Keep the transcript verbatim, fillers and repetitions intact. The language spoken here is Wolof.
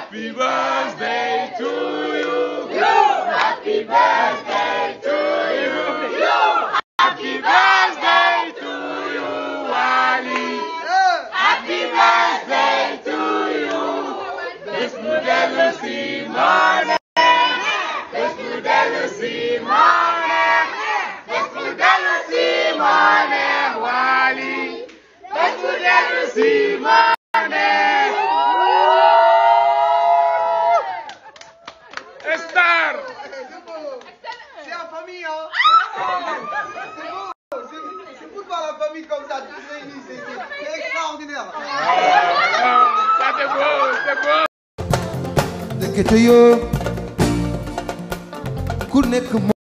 Happy birthday to you. Happy birthday to you. Happy birthday to you, Wally. Happy birthday to you. Bés bu dellu si moo neex. Bés bu dellu si moo neex. Bés bu dellu si moo neex, Wally. Bés bu dellu si moo neex. Star. C'est en famille, hein. C'est beau. C'est beau de voir la famille comme ça, tous réunis. C'est extraordinaire. Ça c'est beau, c'est beau. dëkkate yoo ku nekk